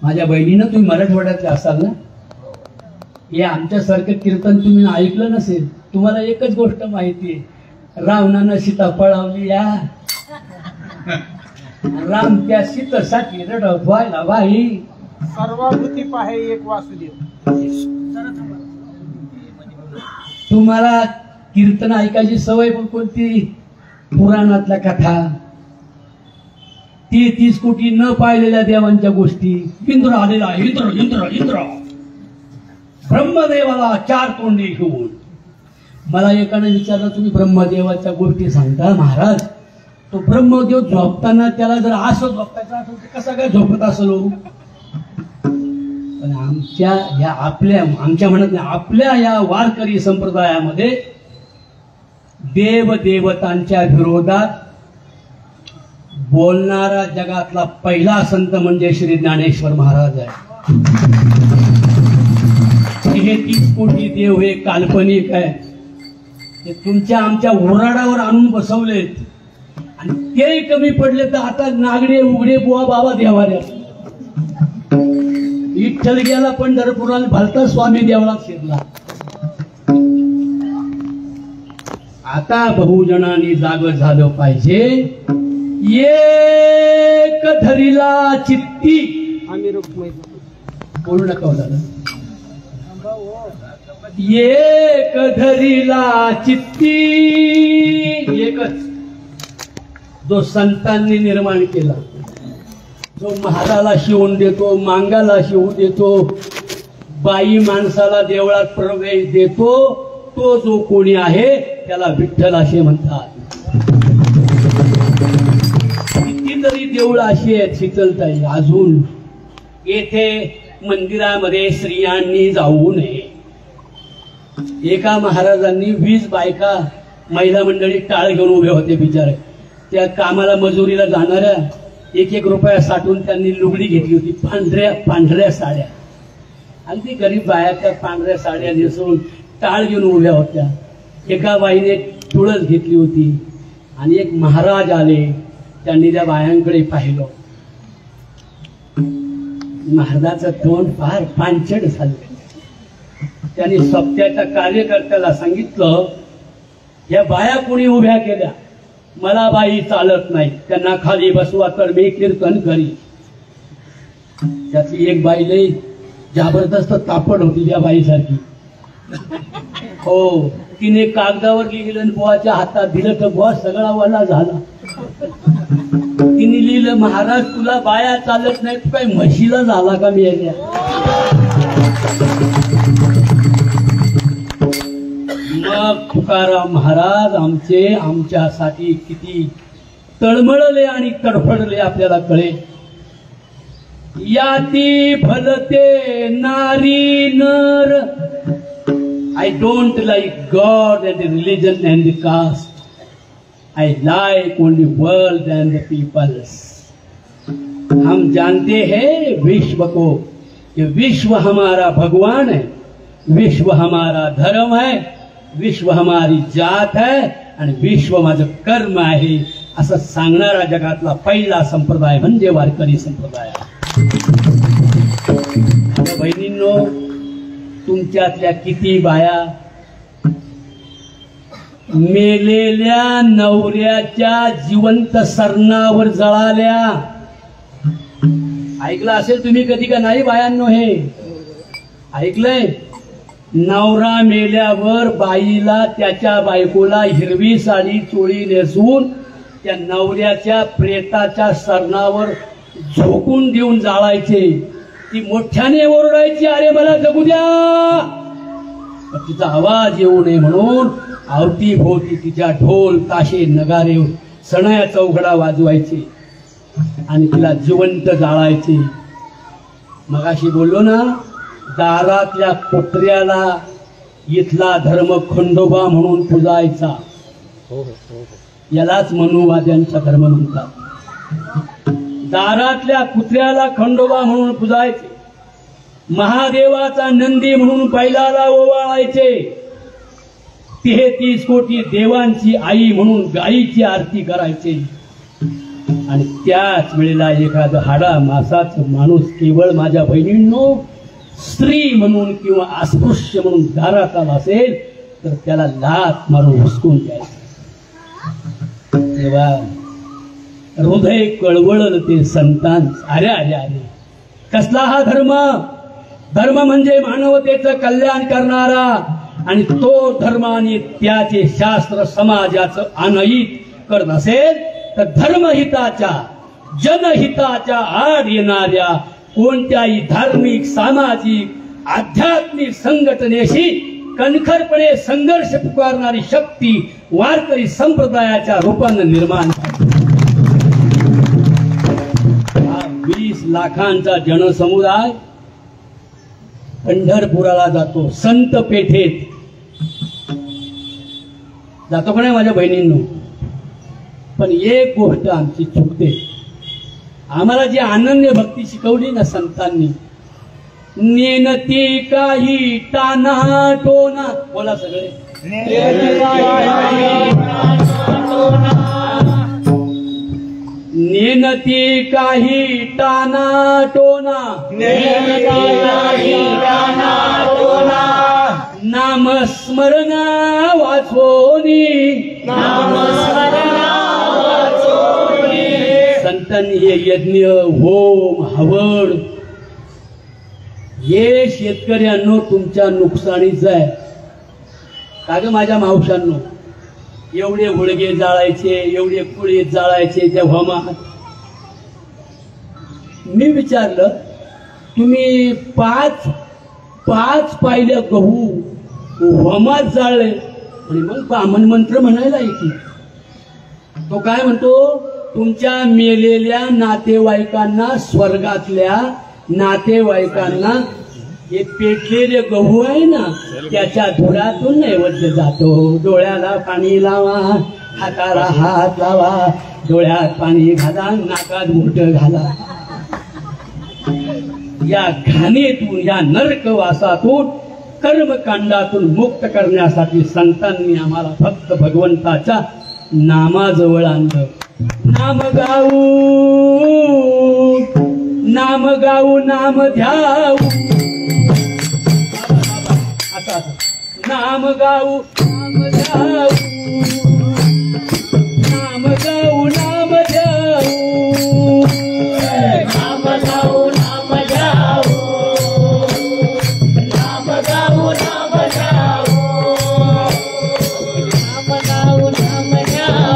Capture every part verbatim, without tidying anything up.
माझ्या बहिणीनं तुम्ही मराठवाड्यातले असाल ना, हे आमच्यासारखं कीर्तन तुम्ही ऐकलं नसेल. तुम्हाला एकच गोष्ट माहिती आहे, रावणानं सीता पळावली या, राम त्या सीतेसाठी रडत व्हायला बाई. सर्वाभूती पाहे एक वासुदेव. तुम्हाला कीर्तन ऐकायची सवय पण कोणती? पुराणातल्या कथा, तेहतीस कोटी न पाहिलेल्या देवांच्या गोष्टी. इंद्र आलेला, इंद्र इंद्र इंद्र ब्रह्मदेवाला चार तोंडी घेऊन. मला एकाने विचारलं, तुम्ही ब्रह्मदेवाच्या गोष्टी सांगता महाराज, तो ब्रह्मदेव झोपताना त्याला जर असं झोपायचं असेल तर कसा काय झोपत असलो? पण आमच्या या आपल्या आमच्या म्हणत नाही, आपल्या या वारकरी संप्रदायामध्ये देव देवतांच्या विरोधात बोलणारा जगातला पहिला संत म्हणजे श्री ज्ञानेश्वर महाराज आहे. हे तीस कोटी देव हे काल्पनिक आहे, ते तुमच्या आमच्या ओराडावर आणून बसवलेत. आणि ते कमी पडले तर आता नागडे उघडे बुवा बाबा देवाऱ्या. विठ्ठल गेला पंढरपुरात, भलता स्वामी देवळात शिरला. आता बहुजनांनी जाग झालं पाहिजे. एक धरीला चित्ती, आम्ही रुक्मय बोलू नका दादा. एक धरीला चित्ती, एकच जो संतांनी निर्माण केला, जो महाराला शिवून देतो, मांगाला शिवून देतो, बाई माणसाला देवळात प्रवेश देतो, तो जो कोणी आहे त्याला विठ्ठल असे म्हणतात. कितीतरी देऊळ अशी आहेत शीतलताई अजून, येथे मंदिरामध्ये स्त्रियांनी जाऊ नये. एका महाराजांनी वीस बायका महिला मंडळी टाळ घेऊन उभे होते बिचारे. त्या कामाला मजुरीला जाणाऱ्या एक एक रुपया साठवून त्यांनी लुगडी घेतली होती, पांढऱ्या पांढऱ्या साड्या. अगदी गरीब बाया त्या पांढऱ्या साड्या नेसून टाळ घेऊन उभ्या होत्या. एका बाईने तुळस घेतली होती आणि एक महाराज आले, त्यांनी त्या बायांकडे पाहिलं. महाराजाचं तोंड फार पांचट झालं. त्यांनी सप्त्याच्या कार्यकर्त्याला सांगितलं, या बाया कोणी उभ्या केल्या, मला बाई चालत नाही, त्यांना खाली बसवा तर मी कीर्तन करी. त्यातली एक बाई लई जबरदस्त तापड होती त्या बाईसारखी. हो, तिने कागदावर लिहिलं, बुवाच्या हातात दिलं तर बुवा सगळा वल्ला झाला. तिने लिहिलं, महाराज तुला बाया चालत नाही, तू काय म्हशीला झाला का मी? मग तुकाराम महाराज आमचे आमच्यासाठी किती तळमळले आणि तडफडले आपल्याला कळे. याती भलते नारी नर. I don't like God and the religion and the caste. I like only world and the peoples. हम जानते हैं विश्व को, ये विश्व हमारा भगवान है, विश्व हमारा धर्म है, विश्व हमारी जात है आणि विश्व माझं कर्म आहे असं सांगणारा जगातला पहिला संप्रदाय म्हणजे वारकरी संप्रदाय. बहिणींनो, तुमच्यातल्या किती बाया मेलेल्या नवऱ्याच्या जिवंत सरणावर जळाल्या. ऐकलं असेल तुम्ही कधी का नाही बायांनो? हे ऐकलंय? नवरा मेल्यावर बाईला त्याच्या बायकोला हिरवी साडी चोळी नेसून त्या नवऱ्याच्या प्रेताच्या सरणावर झोकून देऊन जाळायचे. ती मोठ्याने ओरडायची, अरे मला जगू द्या. तिचा आवाज येऊ नये म्हणून अवतीभोवती तिच्या ढोल ताशे नगारे सणाया चौघडा वाजवायचे आणि तिला जिवंत जाळायचे. मगाशी बोललो ना, दारातल्या कोपऱ्याला इथला धर्म खंडोबा म्हणून पुजायचा. यालाच मनुवाद्यांचा धर्म म्हणतात. दारातल्या कुत्र्याला खंडोबा म्हणून पुजायचे, महादेवाचा नंदी म्हणून बैलाला ओवाळायचे, तेहतीस कोटी देवांची आई म्हणून गायीची आरती करायचे. आणि त्याच वेळेला एखादं हाडा मासाचं माणूस केवळ माझ्या बहिणींनो स्त्री म्हणून किंवा अस्पृश्य म्हणून दारात आला असेल तर त्याला लाथ मारून हुसकून द्यायचं. तेव्हा हृदय कळवळलं ते संतान. अरे अरे अरे कसला हा धर्म? धर्म म्हणजे मानवतेचं कल्याण करणारा, आणि तो धर्माने त्याचे शास्त्र समाजाचं अनहित करत असेल तर धर्महिताच्या जनहिताच्या आड येणाऱ्या कोणत्याही धार्मिक सामाजिक आध्यात्मिक संघटनेशी कणखरपणे संघर्ष पुकारणारी शक्ती वारकरी संप्रदायाच्या रूपानं निर्माण झाली. वीस लाखांचा जनसमुदाय पंढरपुराला जातो, संत पेठेत जातो का नाही माझ्या बहिणींनो? पण एक गोष्ट आमची चुकते. आम्हाला जी अनन्य भक्ती शिकवली ना संतांनी, नेनती काही टाना टोना, बोला सगळे, नेनती काही टाना टोना, नामस्मरणा वाचोनी, संतांनी हे यज्ञ होम हवन हे शेतकऱ्यांनो तुमच्या नुकसानीच आहे. का ग माझ्या मावशांनो? एवढे गुडघे जाळायचे, एवढे कुळे जाळायचे त्या होमात. मी विचारलं तुम्ही पाच पाच पाहिल्या गहू होमात जाळले आणि मग ब्राह्मण मंत्र म्हणायला की तो काय म्हणतो? तुमच्या मेलेल्या नातेवाईकांना, स्वर्गातल्या नातेवाईकांना हे पेटलेले गहू आहे ना त्याच्या धुरातून नैवेद्य जातो. डोळ्याला पाणी लावा, हाताला हात लावा, डोळ्यात पाणी घाला, नाकात मोठ घाला. या घाणीतून, या नरकवासातून, कर्मकांडातून मुक्त करण्यासाठी संतांनी आम्हाला फक्त भगवंताच्या नामाजवळ आणलं. नाम गाऊ, नाम गाऊ, नाम ध्याऊ, आता नाम गाऊ, नाम ध्याऊ, नाम गाऊ, नाम ध्याऊ, नाम गाऊ, नाम ध्याऊ, नाम गाऊ, नाम ध्याऊ, नाम गाऊ, नाम ध्याऊ.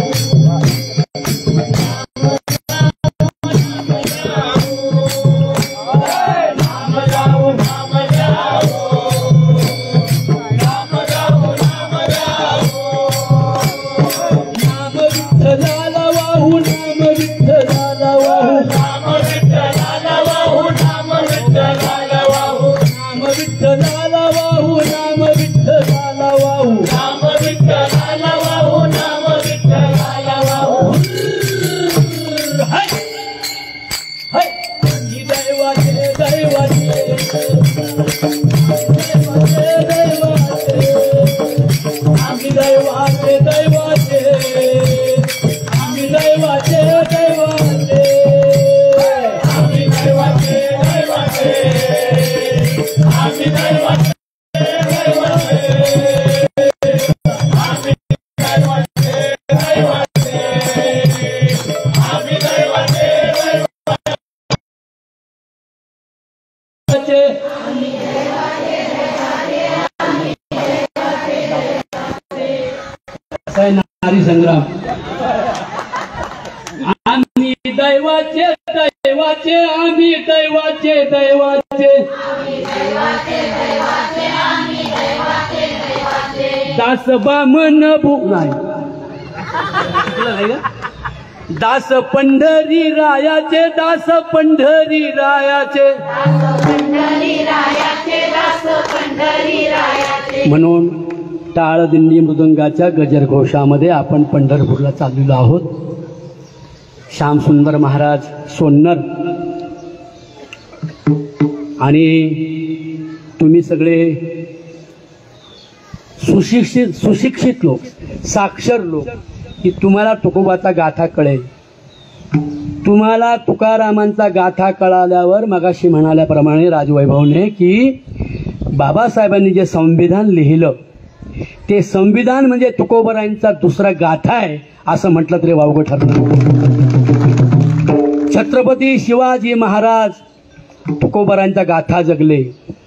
नारी संग्राम. आम्ही दैवाचे दैवाचे, आम्ही दैवाचे दैवाचे, दास बामन भू नाही दास पंढरी रायाचे, दास पंढरी रायाचे, म्हणून टाळ दिंडी मृदंगाच्या गजरघोषामध्ये आपण पंढरपूरला चाललेलो आहोत. श्यामसुंदर महाराज सोन्नर आणि तुम्ही सगळे सुशिक्षित सुशिक्षित लोक, साक्षर लोक, की तुम्हाला तुकोबाचा गाथा कळेल. तुम्हाला तुकारामांचा गाथा कळाल्यावर मगाशी म्हणाल्याप्रमाणे राजवैभवने की बाबासाहेबांनी जे संविधान लिहिलं ते संविधान म्हणजे तुकोबरायांचा दुसरा गाथा आहे असं म्हटलं तरी वावगं ठरणार. छत्रपती शिवाजी महाराज तुकोबरायांचा गाथा जगले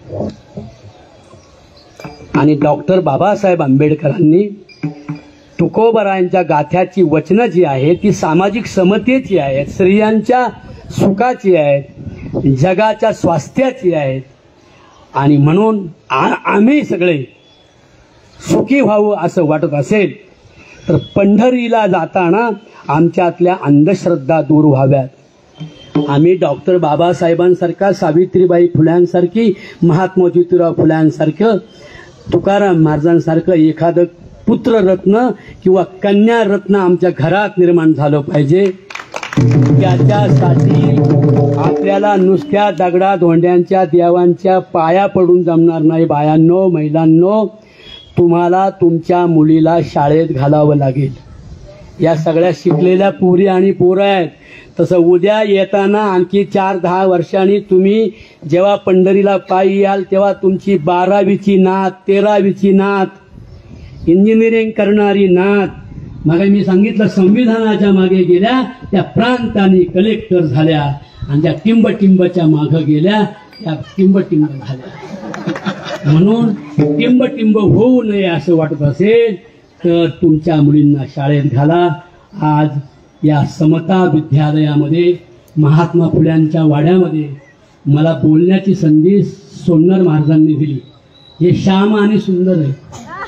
आणि डॉक्टर बाबासाहेब आंबेडकरांनी तुकोबरायांच्या गाथ्याची वचनं जी आहेत ती सामाजिक समतेची आहेत, स्त्रियांच्या सुखाची आहेत, जगाच्या स्वास्थ्याची आहेत. आणि म्हणून आम्ही सगळे सुखी व्हावं असं वाटत असेल तर पंढरीला जाताना आमच्यातल्या अंधश्रद्धा दूर व्हाव्यात. आम्ही डॉक्टर बाबासाहेबांसारखा, सावित्रीबाई फुल्यांसारखी, महात्मा ज्योतिराव फुल्यांसारखं, तुकाराम महाराजांसारखं एखादं पुत्ररत्न किंवा कन्यारत्न आमच्या घरात निर्माण झालं पाहिजे. त्याच्यासाठी आपल्याला नुसत्या दगडा धोंड्यांच्या देवांच्या पाया पडून जमणार नाही. बायांनो, महिलांनो, तुम्हाला तुमच्या मुलीला शाळेत घालावं लागेल. या सगळ्या शिकलेल्या पोरी आणि पोरं आहेत. तसं उद्या येताना आणखी चार दहा वर्षांनी तुम्ही जेव्हा पंढरीला पायी याल तेव्हा तुमची बारावीची नात, तेरावीची नात, इंजिनिअरिंग करणारी नात, मग मी सांगितलं संविधानाच्या मागे गेल्या त्या प्रांतांनी कलेक्टर झाल्या आणि त्या टिंबटिंबच्या मागं गेल्या त्या टिंबटिंब झाल्या. म्हणून टिंबटिंब होऊ नये असं वाटत असेल तर तुमच्या मुलींना शाळेत घाला. आज या समता विद्यालयामध्ये महात्मा फुल्यांच्या वाड्यामध्ये मला बोलण्याची संधी सोन्नर महाराजांनी दिली. हे श्याम आणि सुंदर आहे.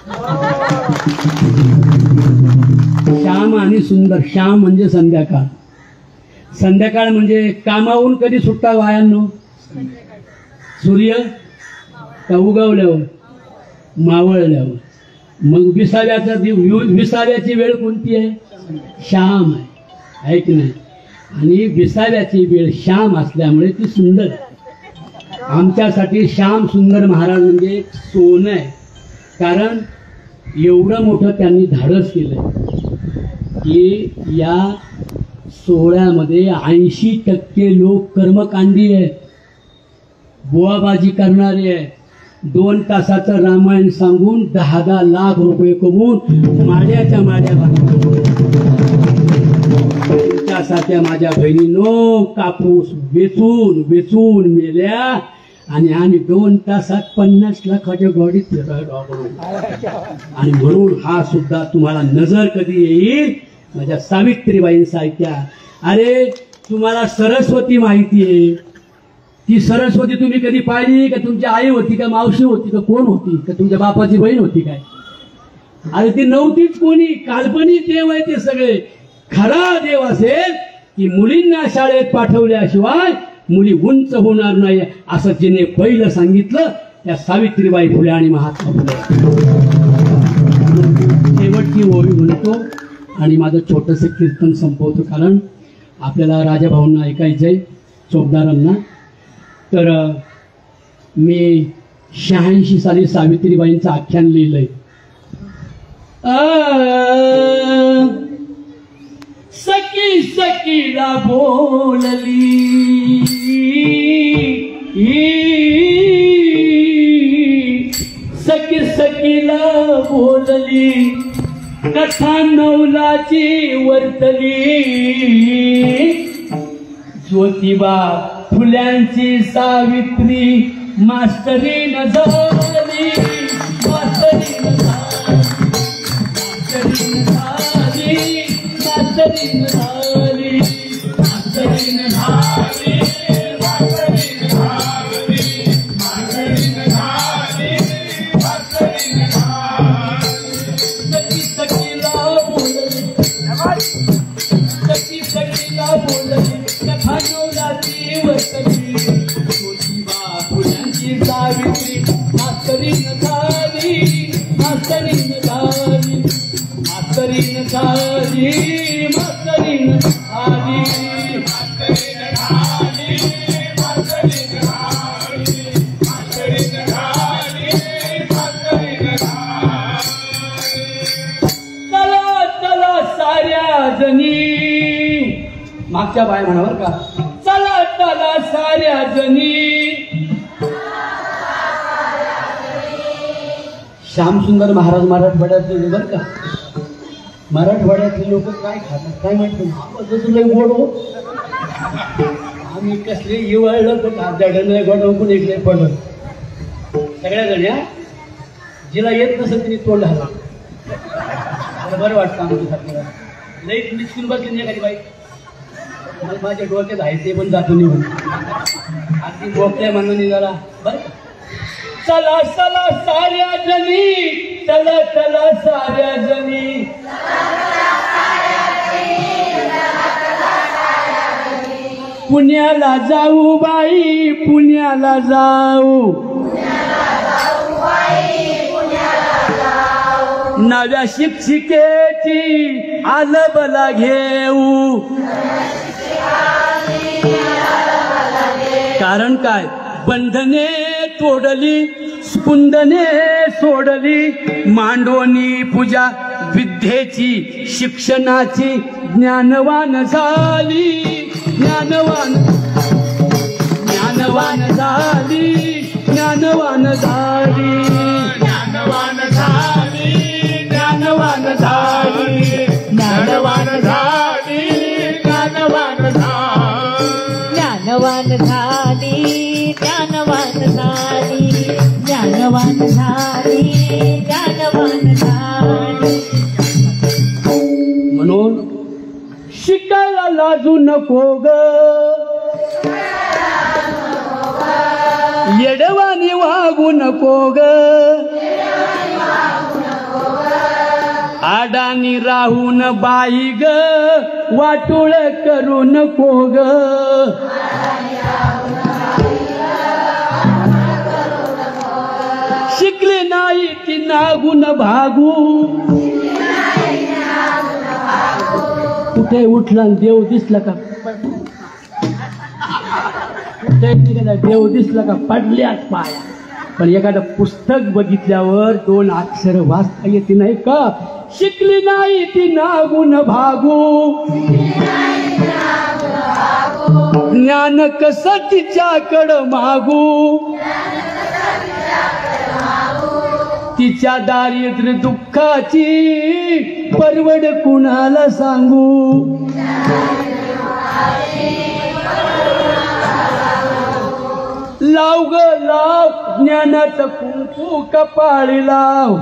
श्याम आणि सुंदर. श्याम म्हणजे संध्याकाळ, संध्याकाळ म्हणजे कामावून कधी सुट्टा वायांनो? सूर्य का उगवल्यावर, मावळल्यावर. मग विसाव्याचा विसाव्याची वेळ कोणती आहे? श्याम आहे, आहे की नाही? आणि विसाव्याची वेळ श्याम असल्यामुळे ती सुंदर. आमच्यासाठी श्याम सुंदर महाराज म्हणजे सोनं आहे. कारण एवढं मोठं त्यांनी धाडस केलं की या सोहळ्यामध्ये ऐंशी टक्के लोक कर्मकांडी आहेत, बुवाबाजी करणारे आहेत. दोन तासाचं रामायण सांगून दहा दहा लाख रुपये कमवून माड्याच्या माड्या बांधतात. तुमच्यासारख्या माझ्या बहिणीनो कापूस वेचून वेचून मेल्या आणि आम्ही दोन तासात पन्नास लाखाच्या गाडीत फिरायला. आणि म्हणून हा सुद्धा तुम्हाला नजर कधी येईल माझ्या सावित्रीबाईंसारख्या. अरे तुम्हाला सरस्वती माहिती आहे, ती सरस्वती तुम्ही कधी पाहिली का? तुमची आई होती का, मावशी होती का, कोण होती का, तुमच्या बापाची बहीण होती काय? अरे ती नव्हतीच कोणी, काल्पनिक देव आहे ते सगळे. खरा देव असेल की मुलींना शाळेत पाठवल्याशिवाय मुली उंच होणार नाही असं जिने पहिलं सांगितलं त्या सावित्रीबाई फुले आणि महात्मा फुले. शेवटची ओवी म्हणतो आणि माझं छोटंसं कीर्तन संपवतो, कारण आपल्याला राजाभाऊंना ऐकायचंय, चोपदारांना. तर मी शहाऐंशी साली सावित्रीबाईंचं आख्यान लिहिलंय. सखी सखीला बोलली, सखी सखीला बोलली, कथा नवलाची वर्तली. ज्योतिबा फुल्यांची सावित्री मास्तरीन झाली, मास्तरीन झाली, मास्तरीन झाली, मास्तरीन झाली, मास्तरीन झाली, मास्तरीन झाली, मास्तरीन झाली, मास्तरीन झाली. सखी सखीला बोलली, सखी सखीला बोलली, कथा नवलाची वर्तली. ज्योतिबा फुल्यांची सावित्री मास्तरीन झाली, मास्तरीन झाली, मास्तरीन झाली, मास्तरीन झाली, मास्तरीन झाली. मागच्या बाय म्हणा बरं का. चला चला साऱ्या जणी. श्यामसुंदर महाराज मराठवाड्यातले बरं का. मराठवाड्यातले लोक काय खातात काय माहिती गोड हो. आम्ही कसले इवळलं तर दडलं गोड पण इकडे पडलं सगळ्या जण्या. जिला येत नसेल तिने तोंड हवा बरं वाटतं आमच्या लई निश्चित बसली नाही एखादी बाई. मला माझ्या डोक्यात आहे ते पण जातो निघून अगदी बोकल्या म्हणून जरा बरं. चला चला साऱ्या जणी. चला चला साऱ्या जणी. पुण्याला जाऊ बाई पुण्याला जाऊ. नव्या शिक्षिकेची आलबला घेऊ. कारण काय बंधने तोडली स्पुंदने सोडली. मांडोनी पूजा विद्येची शिक्षणाची ज्ञानवान झाली. ज्ञानवान ज्ञानवान झाली. ज्ञानवान झाली. ज्ञानवान झाली. ज्ञानवान झाली. ज्ञानवान झाली. ज्ञानवान झाली. ज्ञानवान झाली. ज्ञानवान झाली. ज्ञानवान झाली. ज्ञानवान झाली. म्हणून शिकायला लाजू नको ग. येडवानी वागू नको ग. आडानी राहून बाई ग वाटोळ करू नको ग. शिकले नाही ती नागून भागू. कुठे उठला देव दिसला का कुठे देव दिसला का पडल्याच पाया. पण एखादं पुस्तक बघितल्यावर दोन अक्षर वाचता येते नाही का. शिकली नाही ती नागून भागू. ज्ञान कसं तिच्याकडं मागू. तिच्या दारिद्र्य दुःखाची परवड कुणाला सांगू. लाव ग लाव ज्ञानाचं कुंकू कपाळी लाव.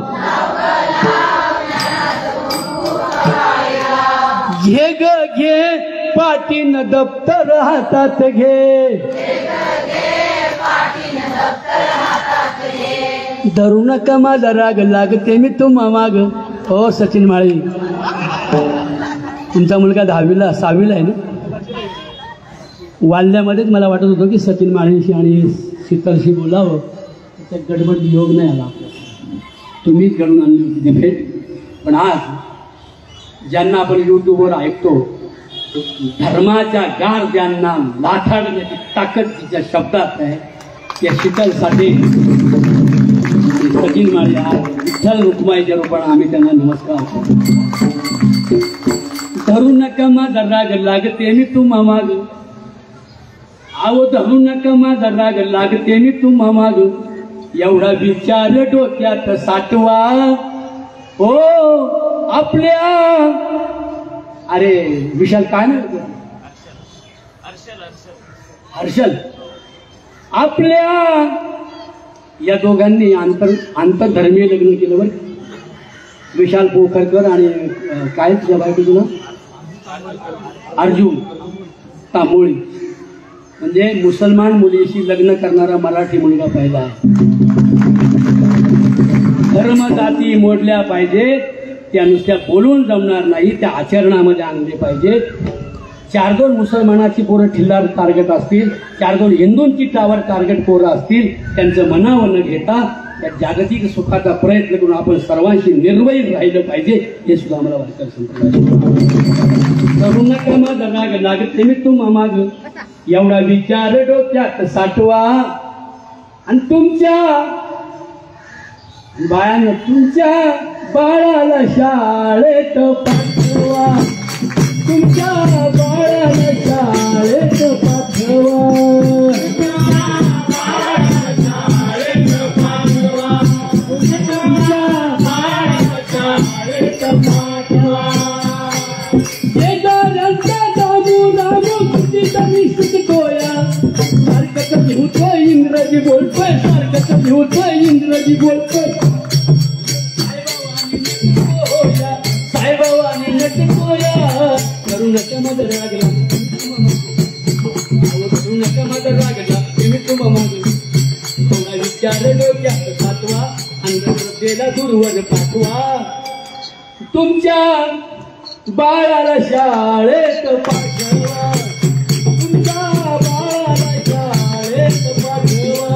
घे ग घे पाटीन दप्तर हातात घे. धरू नका माझा राग लागते मी तुम्हा माग. हो सचिन माळी तुमचा मुलगा दहावीला सहावीला आहे ना. वाल्ल्यामध्येच मला वाटत होतं की सचिन माळीशी आणि शीतलशी बोलावं. त्या गडबड योग नाही आला आपल्याला. तुम्हीच घडून आणली होती ती भेट. पण आज ज्यांना आपण यूट्यूबवर ऐकतो धर्माच्या गार ज्यांना लाथाडण्याची ताकद तिच्या शब्दात आहे त्या शीतलसाठी सचिन माळी आज विठ्ठल रुक्माईच्या रूपाने आम्ही त्यांना नमस्कार करतो. धरू नका माझा राग लागते मी तुम्हा माग. आहो धरू नका माझा राग लागते मी तुम्हा माग. एवढा विचार डोक्यात साठवा हो आपल्या. अरे विशाल काय नाही हर्षल आपल्या या दोघांनी आंतर आंतरधर्मीय लग्न केलं बरं. विशाल पोखरकर आणि काय तुझ्या बायको तुला अर्जुन तांबोळी. म्हणजे मुसलमान मुलीशी लग्न करणारा मराठी मुलगा पहिला आहे. धर्म जाती मोडल्या पाहिजेत. त्या नुसत्या बोलून जमणार नाही त्या आचरणामध्ये आणले पाहिजेत. चार दोन मुसलमानाची पोरं ठिल्लार टार्गेट असतील. चार दोन हिंदूंची टावर टार्गेट पोरं असतील. त्यांचं मनावर न घेता त्या जागतिक सुखाचा प्रयत्न करून आपण सर्वांशी निर्वैर राहिलं पाहिजे हे सुद्धा आम्हाला वाटतं. करू नका माझा राग लागते मी तुम्हा माग. एवढा विचार डोक्यात साठवा आणि तुमच्या बायानं तुमच्या बाळाला शाळेत पाठवा. तुमच्या बाळाला इंग्रजी बोलतोय सारखं लिहतोय इंग्रजी बोलतोय साईबाबांनी नटकोया करू नका माझा रागला करू नका माझा रागला मी तुम्हा मागू थोडा विचार डोक्यात सातवा अंधश्रद्धेला दूरवर पाठवा तुमच्या बाळाला शाळेत पाठवा तुमच्या बाळाला शाळेत पाठवा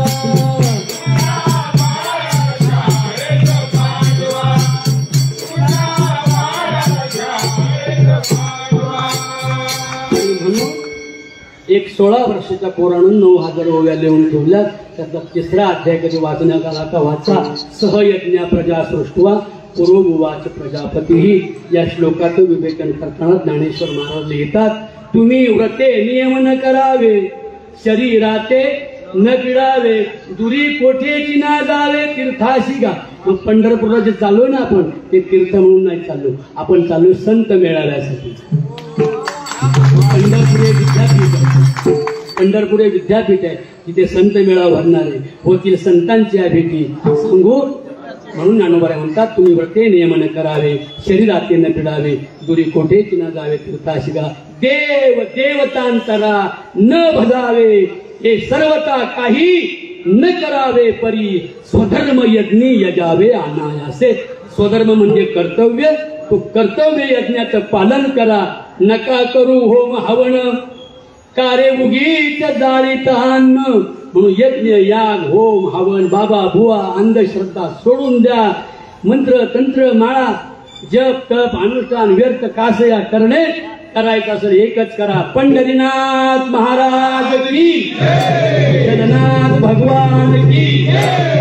एक सोळा वर्षाच्या पोरानं नऊ हजार ओव्या लिहून ठेवल्यात त्यातला तिसरा अध्याय कधी वाचण्यात आला का वाचा सहयज्ञा प्रजा सृष्टवा पूर्वभुवाच प्रजापतीही या श्लोकात विवेचन करताना ज्ञानेश्वर महाराज लिहितात तुम्ही व्रते नियम न करावे शरीराचे न पिडावे दुरी कोठेची ना जावे तीर्थाशी गा मग पंढरपूरला जे चालू ना आपण ते तीर्थ म्हणून नाही चाललो आपण चालू संत मेळाव्यासाठी पंढरपुरे विद्यापीठ आहे पंढरपुरे विद्यापीठ आहे तिथे संत मेळावा भरणार आहे होतील संतांची या भेटी सांगू म्हणून ज्ञानोबा म्हणतात तुम्ही व्रते नियमन करावे शरीराचे न पिडावे दुरी कोठेची न जावे तीर्थाशिगा देव देवतांतरा न भजावे हे सर्वता काही न करावे परी स्वधर्म यज्ञी यजावे अनायासे स्वधर्म म्हणजे कर्तव्य तो कर्तव्य यज्ञाचं पालन करा नका करू होम हवन कारे उगीच जाळीत अन्न म्हणून यज्ञ याग होम हवन बाबा बुवा अंधश्रद्धा सोडून द्या मंत्र तंत्र माळा जप तप अनुष्ठान व्यर्थ कासया करणे करायचं असेल एकच करा पंढरीनाथ महाराज की जगन्नाथ भगवान की